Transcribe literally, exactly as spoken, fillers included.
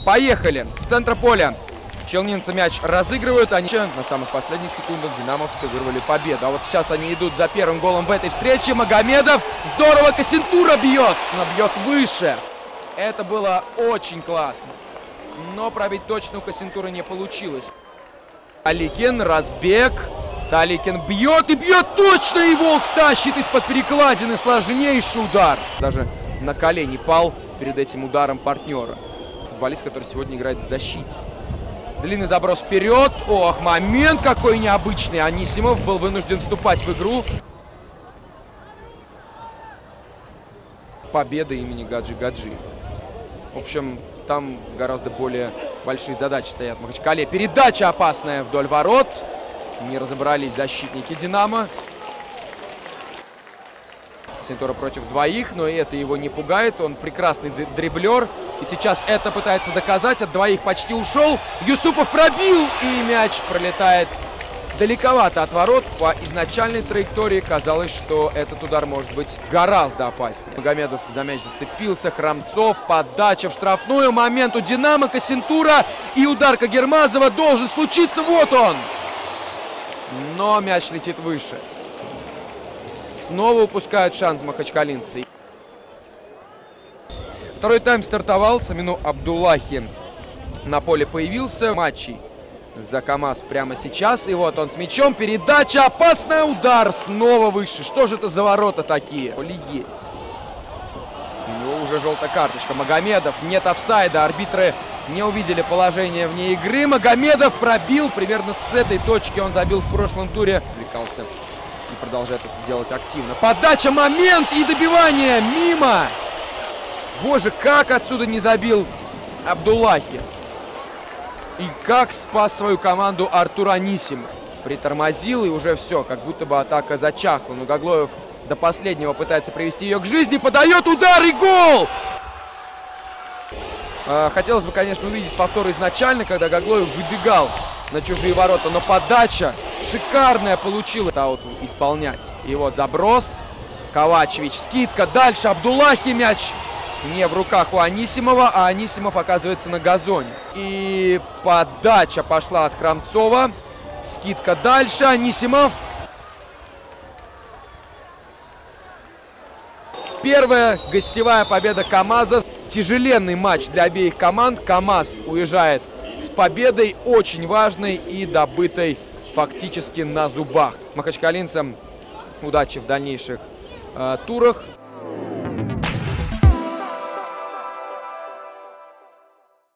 Поехали. С центра поля челнинцы мяч разыгрывают. Они на самых последних секундах динамовцы вырвали победу. А вот сейчас они идут за первым голом в этой встрече. Магомедов. Здорово. Косентура бьет. Но бьет выше. Это было очень классно. Но пробить точно у Косентуры не получилось. Таликин. Разбег. Таликин бьет и бьет точно. Его тащит из-под перекладины. Сложнейший удар. Даже на колени пал перед этим ударом партнера. Футболист, который сегодня играет в защите. Длинный заброс вперед. Ох, момент какой необычный. Анисимов был вынужден вступать в игру. Победа имени Гаджи-Гаджи. В общем, там гораздо более большие задачи стоят в Махачкале. Передача опасная вдоль ворот. Не разобрались защитники «Динамо». Косентура против двоих, но это его не пугает. Он прекрасный дриблер. И сейчас это пытается доказать. От двоих почти ушел. Юсупов пробил. И мяч пролетает далековато от ворот. По изначальной траектории казалось, что этот удар может быть гораздо опаснее. Магомедов за мяч зацепился. Храмцов. Подача в штрафную. Момент у «Динамо». Косентура. И удар Кагермазова должен случиться. Вот он. Но мяч летит выше. Снова упускают шанс махачкалинцы. Второй тайм стартовал. Самину Абдуллахи на поле появился. Матчей за КамАЗ прямо сейчас. И вот он с мячом. Передача. Опасный удар. Снова выше. Что же это за ворота такие? Поле есть. У него уже желтая карточка. Магомедов. Нет офсайда. Арбитры не увидели положение вне игры. Магомедов пробил. Примерно с этой точки он забил в прошлом туре. Отвлекался. И продолжает это делать активно. Подача, момент и добивание. Мимо. Боже, как отсюда не забил Абдуллахи. И как спас свою команду Артур Анисимов. Притормозил и уже все. Как будто бы атака зачахла. Но Гаглоев до последнего пытается привести ее к жизни. Подает удар и гол. Хотелось бы, конечно, увидеть повтор изначально, когда Гаглоев выбегал на чужие ворота. Но подача шикарная получилась. Аут исполнять. И вот заброс. Ковачевич. Скидка. Дальше Абдуллахи. Мяч не в руках у Анисимова. А Анисимов оказывается на газоне. И подача пошла от Храмцова. Скидка дальше. Анисимов. Первая гостевая победа КамАЗа. Тяжеленный матч для обеих команд. КамАЗ уезжает с победой, очень важной и добытой фактически на зубах. Махачкалинцам удачи в дальнейших э, турах.